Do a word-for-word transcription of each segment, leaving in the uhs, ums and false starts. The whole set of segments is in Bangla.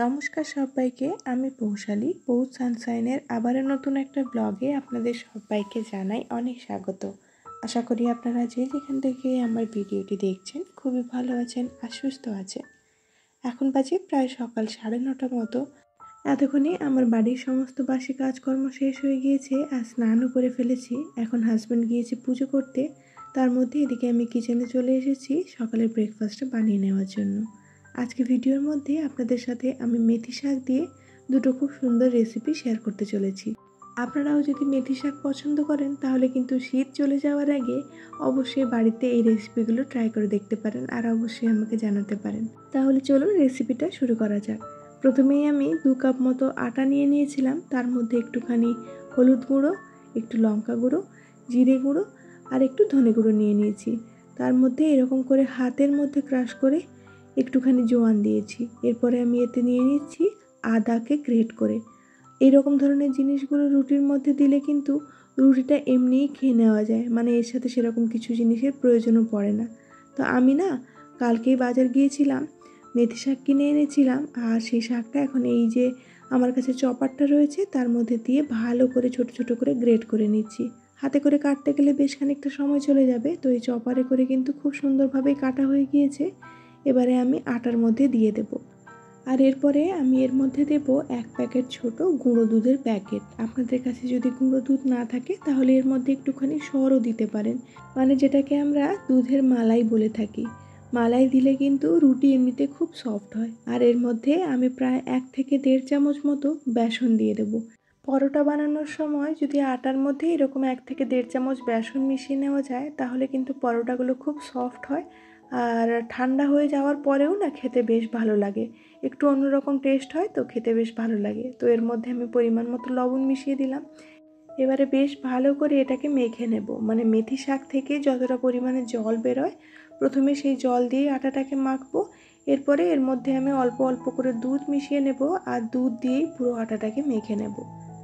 নমস্কার সবাইকে, আমি পৌশালী পৌষ সানশাইনের আবারও নতুন একটা ব্লগে আপনাদের সবাইকে জানাই অনেক স্বাগত। আশা করি আপনারা যে যেখান থেকে আমার ভিডিওটি দেখছেন খুবই ভালো আছেন আর সুস্থ আছেন। এখন বাজে প্রায় সকাল সাড়ে নটার মতো। এতক্ষণে আমার বাড়ির সমস্ত বাসি কাজকর্ম শেষ হয়ে গিয়েছে আর স্নানও করে ফেলেছি। এখন হাজব্যান্ড গিয়েছে পুজো করতে, তার মধ্যে এদিকে আমি কিচেনে চলে এসেছি সকালের ব্রেকফাস্টটা বানিয়ে নেওয়ার জন্য। আজকে ভিডিওর মধ্যে আপনাদের সাথে আমি মেথি শাক দিয়ে দুটো খুব সুন্দর রেসিপি শেয়ার করতে চলেছি। আপনারাও যদি মেথি শাক পছন্দ করেন তাহলে কিন্তু শীত চলে যাওয়ার আগে অবশ্যই বাড়িতে এই রেসিপিগুলো ট্রাই করে দেখতে পারেন আর অবশ্যই আমাকে জানাতে পারেন। তাহলে চলুন রেসিপিটা শুরু করা যাক। প্রথমেই আমি দু কাপ মতো আটা নিয়ে নিয়েছিলাম, তার মধ্যে একটুখানি হলুদ গুঁড়ো, একটু লঙ্কা গুঁড়ো, জিরে গুঁড়ো আর একটু ধনে গুঁড়ো নিয়ে নিয়েছি। তার মধ্যে এরকম করে হাতের মধ্যে ক্রাশ করে একটুখানি জোয়ান দিয়েছি। এরপরে আমি এতে নিয়ে নিচ্ছি আদাকে গ্রেট করে। এইরকম ধরনের জিনিসগুলো রুটির মধ্যে দিলে কিন্তু রুটিটা এমনিই খেয়ে নেওয়া যায়, মানে এর সাথে সেরকম কিছু জিনিসের প্রয়োজনও পড়ে না। তো আমি না কালকেই বাজার গিয়েছিলাম, মেথি শাক কিনে এনেছিলাম আর সেই শাকটা এখন এই যে আমার কাছে চপারটা রয়েছে তার মধ্যে দিয়ে ভালো করে ছোট ছোট করে গ্রেট করে নিচ্ছি। হাতে করে কাটতে গেলে বেশ খানিকটা সময় চলে যাবে, তো এই চপারে করে কিন্তু খুব সুন্দরভাবেই কাটা হয়ে গিয়েছে। এবারে আমি আটার মধ্যে দিয়ে দেব আর এরপরে আমি এর মধ্যে দেব এক প্যাকেট ছোট গুঁড়ো দুধের প্যাকেট। আপনাদের কাছে যদি গুঁড়ো দুধ না থাকে তাহলে এর মধ্যে একটুখানি সরও দিতে পারেন, মানে যেটাকে আমরা দুধের মালাই বলে থাকি। মালাই দিলে কিন্তু রুটি এমনিতে খুব সফট হয়। আর এর মধ্যে আমি প্রায় এক থেকে দেড় চামচ মতো বেসন দিয়ে দেব। পরোটা বানানোর সময় যদি আটার মধ্যে এরকম এক থেকে দেড় চামচ বেসন মিশিয়ে নেওয়া যায় তাহলে কিন্তু পরোটাগুলো খুব সফট হয় আর ঠান্ডা হয়ে যাওয়ার পরেও না খেতে বেশ ভালো লাগে, একটু অন্যরকম টেস্ট হয়, তো খেতে বেশ ভালো লাগে। তো এর মধ্যে আমি পরিমাণ মতো লবণ মিশিয়ে দিলাম। এবারে বেশ ভালো করে এটাকে মেখে নেব, মানে মেথি শাক থেকে যতটা পরিমাণে জল বেরোয় প্রথমে সেই জল দিয়ে আটাটাকে মাখবো। এরপরে এর মধ্যে আমি অল্প অল্প করে দুধ মিশিয়ে নেব আর দুধ দিয়েই পুরো আটাটাকে মেখে নেব।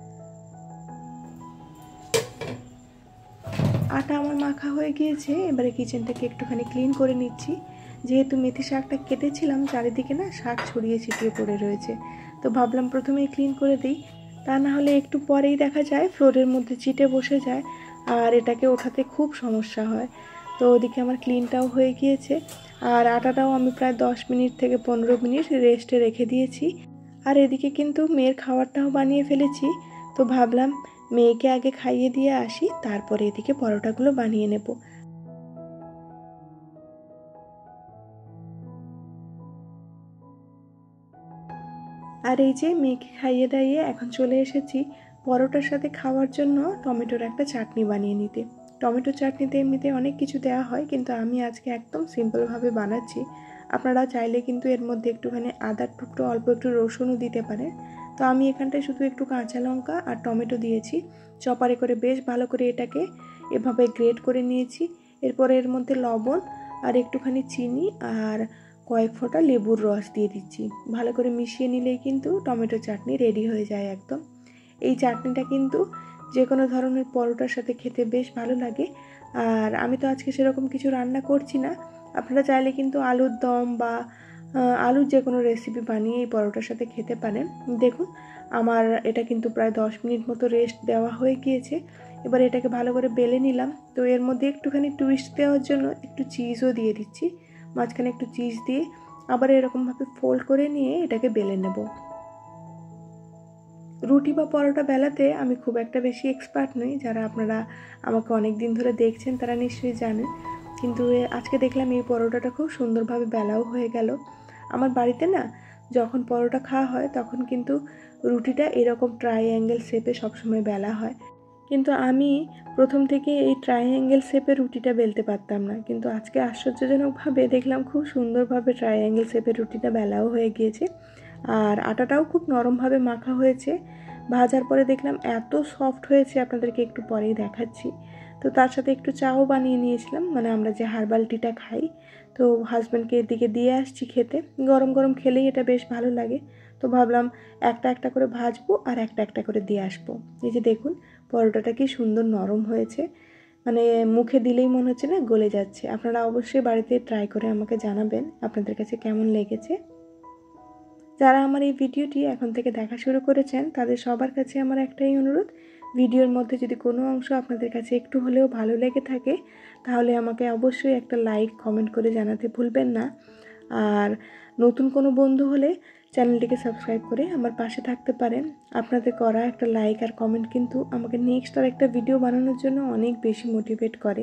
আটা আমার মাখা হয়ে গিয়েছে, এবারে কিচেনটাকে একটুখানি ক্লিন করে নিচ্ছি। যেহেতু মেথি শাকটা কেটেছিলাম চারিদিকে না শাক ছড়িয়ে ছিটিয়ে পড়ে রয়েছে, তো ভাবলাম প্রথমেই ক্লিন করে দিই, তা না হলে একটু পরেই দেখা যায় ফ্লোরের মধ্যে চিটে বসে যায় আর এটাকে ওঠাতে খুব সমস্যা হয়। তো ওদিকে আমার ক্লিনটাও হয়ে গিয়েছে আর আটাটাও আমি প্রায় দশ মিনিট থেকে পনেরো মিনিট রেস্টে রেখে দিয়েছি। আর এদিকে কিন্তু মেয়ের খাবারটাও বানিয়ে ফেলেছি, তো ভাবলাম মেয়েকে আগে খাইয়ে দিয়ে আসি, তারপরে এদিকে পরোটাগুলো বানিয়ে নেব। আর এই যে মেয়েকে খাইয়ে দাইয়ে এখন চলে এসেছি পরোটার সাথে খাওয়ার জন্য টমেটোর একটা চাটনি বানিয়ে নিতে। টমেটো চাটনিতে এমনিতে অনেক কিছু দেওয়া হয়, কিন্তু আমি আজকে একদম সিম্পলভাবে বানাচ্ছি। আপনারা চাইলে কিন্তু এর মধ্যে একটুখানি আদার টুকরো অল্প একটু রসুনও দিতে পারেন। তো আমি এখানটায় শুধু একটু কাঁচা লঙ্কা আর টমেটো দিয়েছি, চপারে করে বেশ ভালো করে এটাকে এভাবে গ্রেট করে নিয়েছি। এরপরে এর মধ্যে লবণ আর একটুখানি চিনি আর কয়েক ফোঁটা লেবুর রস দিয়ে দিচ্ছি। ভালো করে মিশিয়ে নিলেই কিন্তু টমেটো চাটনি রেডি হয়ে যায় একদম। এই চাটনিটা কিন্তু যে কোনো ধরনের পরোটার সাথে খেতে বেশ ভালো লাগে। আর আমি তো আজকে সেরকম কিছু রান্না করছি না, আপনারা চাইলে কিন্তু আলুর দম বা আলুর যে কোনো রেসিপি বানিয়ে এই পরোটার সাথে খেতে পারেন। দেখুন আমার এটা কিন্তু প্রায় দশ মিনিট মতো রেস্ট দেওয়া হয়ে গিয়েছে। এবার এটাকে ভালো করে বেলে নিলাম। তো এর মধ্যে একটুখানি টুইস্ট দেওয়ার জন্য একটু চিজও দিয়ে দিচ্ছি, মাঝখানে একটু চিজ দিয়ে আবার এরকমভাবে ফোল্ড করে নিয়ে এটাকে বেলে নেব। রুটি বা পরোটা বেলাতে আমি খুব একটা বেশি এক্সপার্ট নই, যারা আপনারা আমাকে অনেক দিন ধরে দেখছেন তারা নিশ্চয়ই জানেন, কিন্তু আজকে দেখলাম এই পরোটাটা খুব সুন্দরভাবে বেলাও হয়ে গেল। আমার বাড়িতে না যখন পরোটা খাওয়া হয় তখন কিন্তু রুটিটা এরকম ট্রাইঅ্যাঙ্গেল শেপে সবসময় বেলা হয়, কিন্তু আমি প্রথম থেকে এই ট্রাইঅ্যাঙ্গেল শেপে রুটিটা বেলতে পারতাম না, কিন্তু আজকে আশ্চর্যজনকভাবে দেখলাম খুব সুন্দরভাবে ট্রাইঅ্যাঙ্গেল শেপের রুটিটা বেলাও হয়ে গিয়েছে আর আটাটাও খুব নরমভাবে মাখা হয়েছে। ভাজার পরে দেখলাম এত সফট হয়েছে, আপনাদেরকে একটু পরেই দেখাচ্ছি। তো তার সাথে একটু চাও বানিয়ে নিয়েছিলাম, মানে আমরা যে হার্বাল টিটা খাই, তো হাজব্যান্ডকে এদিকে দিয়ে আসছি খেতে। গরম গরম খেলেই এটা বেশ ভালো লাগে, তো ভাবলাম একটা একটা করে ভাজবো আর একটা একটা করে দিয়ে আসবো। এই যে দেখুন পরোটাটা কি সুন্দর নরম হয়েছে, মানে মুখে দিলেই মনে হচ্ছে না গলে যাচ্ছে। আপনারা অবশ্যই বাড়িতে ট্রাই করে আমাকে জানাবেন আপনাদের কাছে কেমন লেগেছে। যারা আমার এই ভিডিওটি এখন থেকে দেখা শুরু করেছেন তাদের সবার কাছে আমার একটাই অনুরোধ, ভিডিওর মধ্যে যদি কোনো অংশ আপনাদের কাছে একটু হলেও ভালো লেগে থাকে তাহলে আমাকে অবশ্যই একটা লাইক কমেন্ট করে জানাতে ভুলবেন না। আর নতুন কোনো বন্ধু হলে চ্যানেলটিকে সাবস্ক্রাইব করে আমার পাশে থাকতে পারেন। আপনাদের করা একটা লাইক আর কমেন্ট কিন্তু আমাকে নেক্সট আর একটা ভিডিও বানানোর জন্য অনেক বেশি মোটিভেট করে।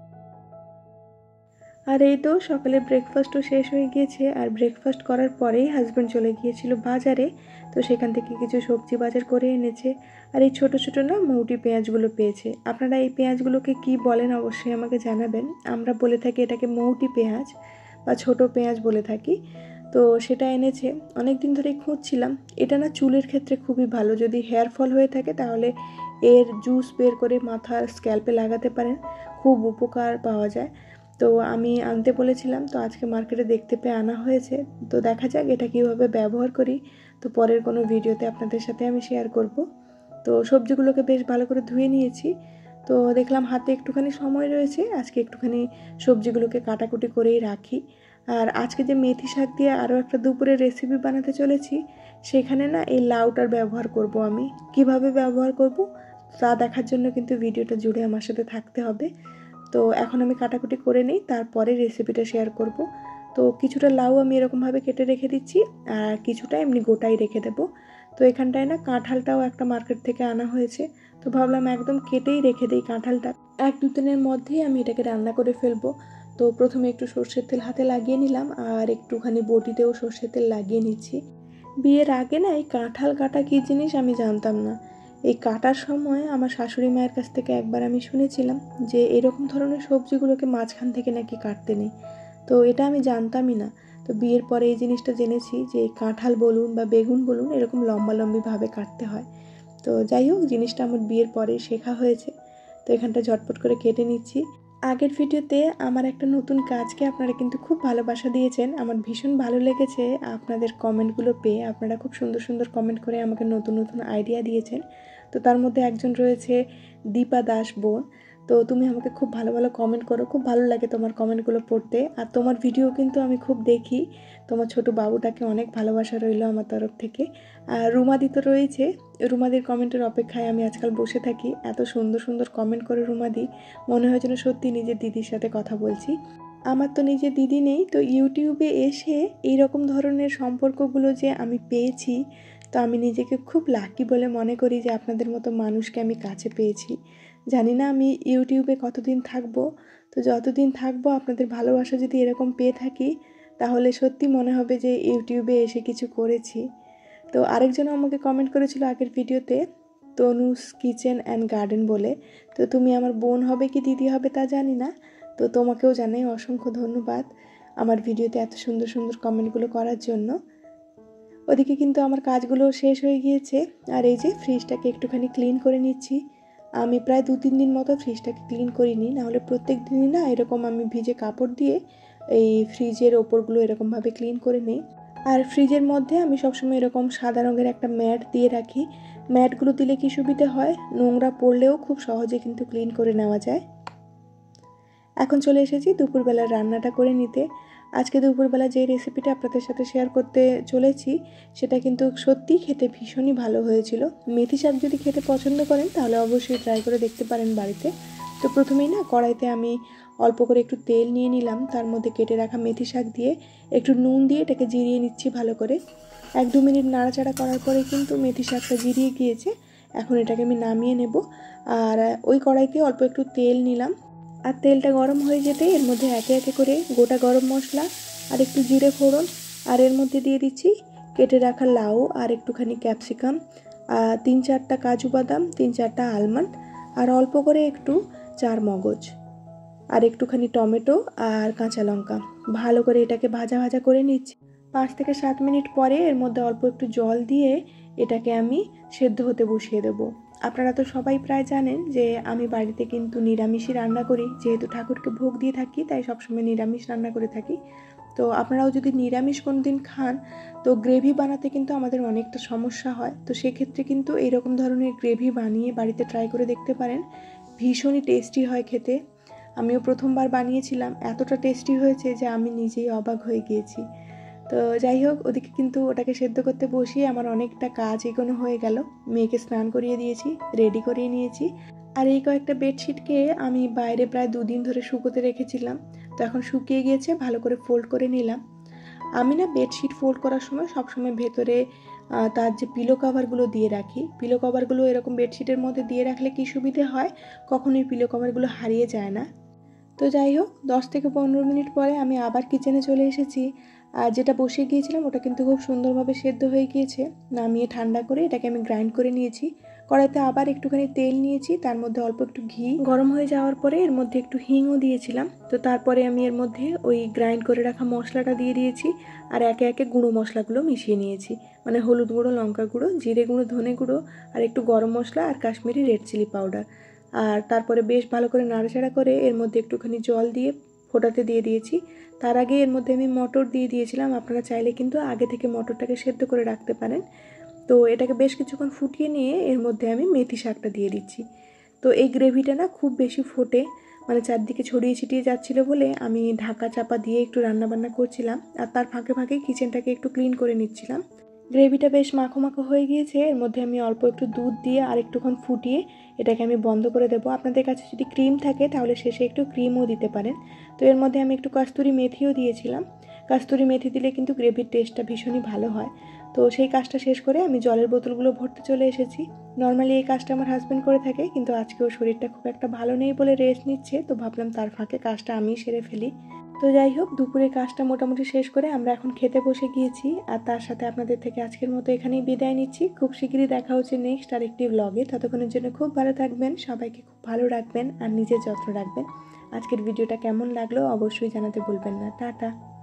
আর এই তো সকালে ব্রেকফাস্টও শেষ হয়ে গিয়েছে, আর ব্রেকফাস্ট করার পরেই হাজব্যান্ড চলে গিয়েছিল বাজারে। তো সেখান থেকে কিছু সবজি বাজার করে এনেছে। আর এই ছোটো ছোটো না মৌটি পেঁয়াজগুলো পেয়েছে। আপনারা এই পেঁয়াজগুলোকে কি বলেন অবশ্যই আমাকে জানাবেন। আমরা বলে থাকি এটাকে মৌটি পেঁয়াজ বা ছোট পেঁয়াজ বলে থাকি। তো সেটা এনেছে, অনেক দিন ধরেই খুঁজছিলাম। এটা না চুলের ক্ষেত্রে খুবই ভালো, যদি হেয়ার ফল হয়ে থাকে তাহলে এর জুস বের করে মাথার স্ক্যাল্পে লাগাতে পারেন, খুব উপকার পাওয়া যায়। তো আমি আনতে বলেছিলাম, তো আজকে মার্কেটে দেখতে পেয়ে আনা হয়েছে। তো দেখা যাক এটা কীভাবে ব্যবহার করি, তো পরের কোনো ভিডিওতে আপনাদের সাথে আমি শেয়ার করব। তো সবজিগুলোকে বেশ ভালো করে ধুয়ে নিয়েছি। তো দেখলাম হাতে একটুখানি সময় রয়েছে, আজকে একটুখানি সবজিগুলোকে কাটাকুটি করেই রাখি। আর আজকে যে মেথি শাক দিয়ে আরও একটা দুপুরের রেসিপি বানাতে চলেছি, সেখানে না এই লাউটার ব্যবহার করব। আমি কিভাবে ব্যবহার করব তা দেখার জন্য কিন্তু ভিডিওটা জুড়ে আমার সাথে থাকতে হবে। তো এখন আমি কাটাকুটি করে নিই, তারপরে রেসিপিটা শেয়ার করব। তো কিছুটা লাউ আমি এরকমভাবে কেটে রেখে দিচ্ছি, আর কিছুটা এমনি গোটাই রেখে দেবো। তো এখানটায় না কাঁঠালটাও একটা মার্কেট থেকে আনা হয়েছে, তো ভাবলাম একদম কেটেই রেখে দিই কাঁঠালটা, এক দু দিনের মধ্যেই আমি এটাকে রান্না করে ফেলবো। তো প্রথমে একটু সর্ষের তেল হাতে লাগিয়ে নিলাম, আর একটুখানি বটিতেও সর্ষের তেল লাগিয়ে নিচ্ছি। বিয়ের আগে না এই কাঁঠাল কাটা কী জিনিস আমি জানতাম না। এই কাটার সময় আমার শাশুড়ি মায়ের কাছ থেকে একবার আমি শুনেছিলাম যে এরকম ধরনের সবজিগুলোকে মাঝখান থেকে নাকি কাটতে নেই। তো এটা আমি জানতামই না। তো বিয়ের পরে এই জিনিসটা জেনেছি যে কাঁঠাল বলুন বা বেগুন বলুন এরকম লম্বা লম্বিভাবে কাটতে হয়। তো যাই হোক, জিনিসটা আমার বিয়ের পরে শেখা হয়েছে। তো এখানটা ঝটপট করে কেটে নিচ্ছি। আগের ভিডিওতে আমার একটা নতুন কাজকে আপনারা কিন্তু খুব ভালোবাসা দিয়েছেন, আমার ভীষণ ভালো লেগেছে আপনাদের কমেন্টগুলো পেয়ে। আপনারা খুব সুন্দর সুন্দর কমেন্ট করে আমাকে নতুন নতুন আইডিয়া দিয়েছেন। তো তার মধ্যে একজন রয়েছে দীপা দাস বোন। তো তুমি আমাকে খুব ভালো ভালো কমেন্ট করো, খুব ভালো লাগে তোমার কমেন্টগুলো পড়তে। আর তোমার ভিডিও কিন্তু আমি খুব দেখি। তোমার ছোট বাবুটাকে অনেক ভালোবাসা রইল আমার তরফ থেকে। আর রুমাদি তো রয়েছে, রুমাদির কমেন্টের অপেক্ষায় আমি আজকাল বসে থাকি। এত সুন্দর সুন্দর কমেন্ট করে রুমাদি, মনে হয় যেন সত্যি নিজের দিদির সাথে কথা বলছি। আমার তো নিজের দিদি নেই, তো ইউটিউবে এসে এই রকম ধরনের সম্পর্কগুলো যে আমি পেয়েছি, তো আমি নিজেকে খুব লাকি বলে মনে করি যে আপনাদের মতো মানুষকে আমি কাছে পেয়েছি। জানি না আমি ইউটিউবে কতদিন থাকবো, তো যতদিন থাকবো আপনাদের ভালোবাসা যদি এরকম পেয়ে থাকি তাহলে সত্যি মনে হবে যে ইউটিউবে এসে কিছু করেছি। তো আরেকজন আমাকে কমেন্ট করেছিল আগের ভিডিওতে, তনুস কিচেন অ্যান্ড গার্ডেন বলে। তো তুমি আমার বোন হবে কি দিদি হবে তা জানি না। তো তোমাকেও জানাই অসংখ্য ধন্যবাদ আমার ভিডিওতে এত সুন্দর সুন্দর কমেন্টগুলো করার জন্য। ওদিকে কিন্তু আমার কাজগুলো শেষ হয়ে গিয়েছে, আর এই যে ফ্রিজটাকে একটুখানি ক্লিন করে নিচ্ছি। আমি প্রায় দু তিন দিন মতো ফ্রিজটাকে ক্লিন করিনি, নাহলে প্রত্যেক দিনই না এরকম আমি ভিজে কাপড় দিয়ে এই ফ্রিজের ওপরগুলো এরকমভাবে ক্লিন করে নিই। আর ফ্রিজের মধ্যে আমি সবসময় এরকম সাদা রঙের একটা ম্যাট দিয়ে রাখি। ম্যাটগুলো দিলে কি সুবিধে হয়, নোংরা পড়লেও খুব সহজে কিন্তু ক্লিন করে নেওয়া যায়। এখন চলে এসেছি দুপুরবেলার রান্নাটা করে নিতে। আজকে দুপুরবেলা যে রেসিপিটা আপনাদের সাথে শেয়ার করতে চলেছি সেটা কিন্তু সত্যিই খেতে ভীষণই ভালো হয়েছিল। মেথি শাক যদি খেতে পছন্দ করেন তাহলে অবশ্যই ট্রাই করে দেখতে পারেন বাড়িতে। তো প্রথমেই না কড়াইতে আমি অল্প করে একটু তেল নিয়ে নিলাম, তার মধ্যে কেটে রাখা মেথি শাক দিয়ে একটু নুন দিয়ে এটাকে জিরিয়ে নিচ্ছি ভালো করে। এক দু মিনিট নাড়াচাড়া করার পরে কিন্তু মেথি শাকটা জিরিয়ে গিয়েছে। এখন এটাকে আমি নামিয়ে নেব। আর ওই কড়াইতে অল্প একটু তেল নিলাম, আর তেলটা গরম হয়ে যেতেই এর মধ্যে একে একে করে গোটা গরম মশলা আর একটু জিরে ফোড়ন, আর এর মধ্যে দিয়ে দিচ্ছি কেটে রাখা লাউ আর একটুখানি ক্যাপসিকাম, আর তিন চারটা কাজু বাদাম, তিন চারটা আলমন্ড, আর অল্প করে একটু চার মগজ, আর একটুখানি টমেটো আর কাঁচা লঙ্কা। ভালো করে এটাকে ভাজা ভাজা করে নিচ্ছি। পাঁচ থেকে সাত মিনিট পরে এর মধ্যে অল্প একটু জল দিয়ে এটাকে আমি সেদ্ধ হতে বসিয়ে দেবো। আপনারা তো সবাই প্রায় জানেন যে আমি বাড়িতে কিন্তু নিরামিষই রান্না করি, যেহেতু ঠাকুরকে ভোগ দিয়ে থাকি তাই সবসময় নিরামিষ রান্না করে থাকি। তো আপনারাও যদি নিরামিষ কোনো দিন খান তো গ্রেভি বানাতে কিন্তু আমাদের অনেকটা সমস্যা হয়। তো সেক্ষেত্রে কিন্তু এইরকম ধরনের গ্রেভি বানিয়ে বাড়িতে ট্রাই করে দেখতে পারেন, ভীষণই টেস্টি হয় খেতে। আমিও প্রথমবার বানিয়েছিলাম, এতটা টেস্টি হয়েছে যে আমি নিজেই অবাক হয়ে গিয়েছি। তো যাই হোক, ওদিকে কিন্তু ওটাকে সেদ্ধ করতে বসিয়ে আমার অনেকটা কাজ এগোনো হয়ে গেল। মেয়েকে স্নান করিয়ে দিয়েছি, রেডি করিয়ে নিয়েছি। আর এই কয়েকটা বেডশিটকে আমি বাইরে প্রায় দুদিন ধরে শুকোতে রেখেছিলাম, তো এখন শুকিয়ে গিয়েছে, ভালো করে ফোল্ড করে নিলাম। আমি না বেডশিট ফোল্ড করার সময় সবসময় ভেতরে তার যে পিলো কভারগুলো দিয়ে রাখি, পিলো কভারগুলো এরকম বেডশিটের মধ্যে দিয়ে রাখলে কি সুবিধে হয়, কখনোই পিলো কভারগুলো হারিয়ে যায় না। তো যাই হোক, দশ থেকে পনেরো মিনিট পরে আমি আবার কিচেনে চলে এসেছি। আর যেটা বসিয়ে গিয়েছিলাম ওটা কিন্তু খুব সুন্দরভাবে সেদ্ধ হয়ে গিয়েছে। নামিয়ে ঠান্ডা করে এটাকে আমি গ্রাইন্ড করে নিয়েছি। কড়াইতে আবার একটুখানি তেল নিয়েছি, তার মধ্যে অল্প একটু ঘি গরম হয়ে যাওয়ার পরে এর মধ্যে একটু হিংও দিয়েছিলাম। তো তারপরে আমি এর মধ্যে ওই গ্রাইন্ড করে রাখা মশলাটা দিয়ে দিয়েছি, আর একে একে গুঁড়ো মশলাগুলো মিশিয়ে নিয়েছি, মানে হলুদ গুঁড়ো, লঙ্কা গুঁড়ো, জিরে গুঁড়ো, ধনে গুঁড়ো, আর একটু গরম মশলা আর কাশ্মীরি রেড চিলি পাউডার। আর তারপরে বেশ ভালো করে নাড়াচাড়া করে এর মধ্যে একটুখানি জল দিয়ে ফোটাতে দিয়ে দিয়েছি। তার আগে এর মধ্যে আমি মটর দিয়ে দিয়েছিলাম, আপনারা চাইলে কিন্তু আগে থেকে মটরটাকে সেদ্ধ করে রাখতে পারেন। তো এটাকে বেশ কিছুক্ষণ ফুটিয়ে নিয়ে এর মধ্যে আমি মেথি শাকটা দিয়ে দিচ্ছি। তো এই গ্রেভিটা না খুব বেশি ফোটে, মানে চারদিকে ছড়িয়ে ছিটিয়ে যাচ্ছিলো বলে আমি ঢাকা চাপা দিয়ে একটু রান্নাবান্না করছিলাম, আর তার ফাঁকে ফাঁকে কিচেনটাকে একটু ক্লিন করে নিচ্ছিলাম। গ্রেভিটা বেশ মাখো মাখো হয়ে গিয়েছে, এর মধ্যে আমি অল্প একটু দুধ দিয়ে আর একটুক্ষণ ফুটিয়ে এটাকে আমি বন্ধ করে দেবো। আপনাদের কাছে যদি ক্রিম থাকে তাহলে শেষে একটু ক্রিমও দিতে পারেন। তো এর মধ্যে আমি একটু কস্তুরি মেথিও দিয়েছিলাম। কস্তুরি মেথি দিলে কিন্তু গ্রেভির টেস্টটা ভীষণই ভালো হয়। তো সেই কাজটা শেষ করে আমি জলের বোতলগুলো ভরতে চলে এসেছি। নর্মালি এই কাজটা আমার হাজব্যান্ড করে থাকে, কিন্তু আজকে ওর শরীরটা খুব একটা ভালো নেই বলে রেস্ট নিচ্ছে, তো ভাবলাম তার ফাঁকে কাজটা আমি সেরে ফেলি। তো যাই হোক, দুপুরে কাজটা মোটামুটি শেষ করে আমরা এখন খেতে বসে গিয়েছি। আর তার সাথে আপনাদের থেকে আজকের মতো এখানেই বিদায় নিচ্ছি। খুব শীঘ্রই দেখা হচ্ছে নেক্সট আরেকটি ব্লগে। ততক্ষণের জন্য খুব ভালো থাকবেন, সবাইকে খুব ভালো রাখবেন আর নিজের যত্ন রাখবেন। আজকের ভিডিওটা কেমন লাগলো অবশ্যই জানাতে ভুলবেন না। টাটা।